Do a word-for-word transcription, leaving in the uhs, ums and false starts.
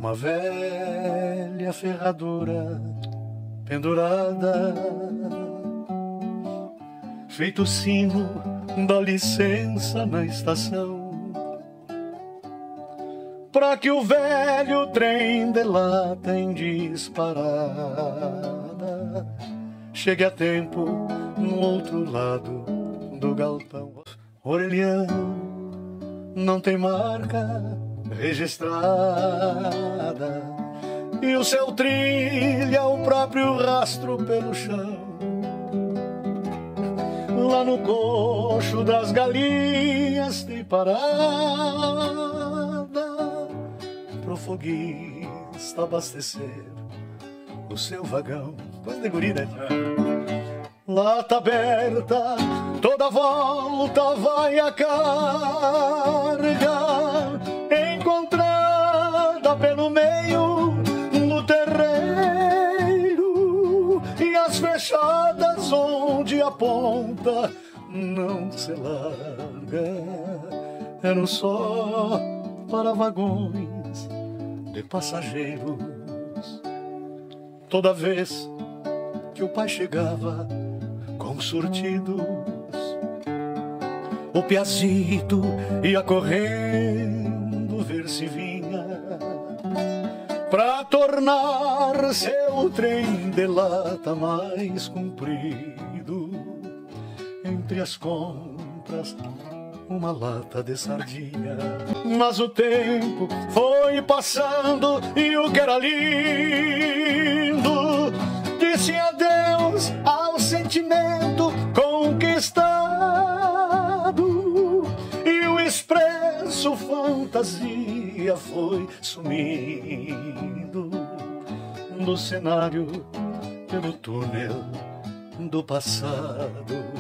uma velha ferradura pendurada, feito o sino da licença na estação, pra que o velho trem de lata em disparada chegue a tempo no outro lado do galpão. Orelhão não tem marca registrada e o seu trilho é o próprio rastro pelo chão. Lá no coxo das galinhas tem parada pro foguista abastecer o seu vagão. Coisa de guri, né? Lata aberta, toda volta vai a carga, encontrada pelo meio no terreiro, e as fechadas onde a ponta não se larga eram só para vagões de passageiros. Toda vez que o pai chegava com surtidos, o piazito ia correndo ver se vinha pra tornar seu trem de lata mais comprido. Entre as compras, uma lata de sardinha. Mas o tempo foi passando e o que era lindo disse adeus ao sentimento conquistado, e o expresso fantasia foi sumindo do cenário pelo túnel do passado.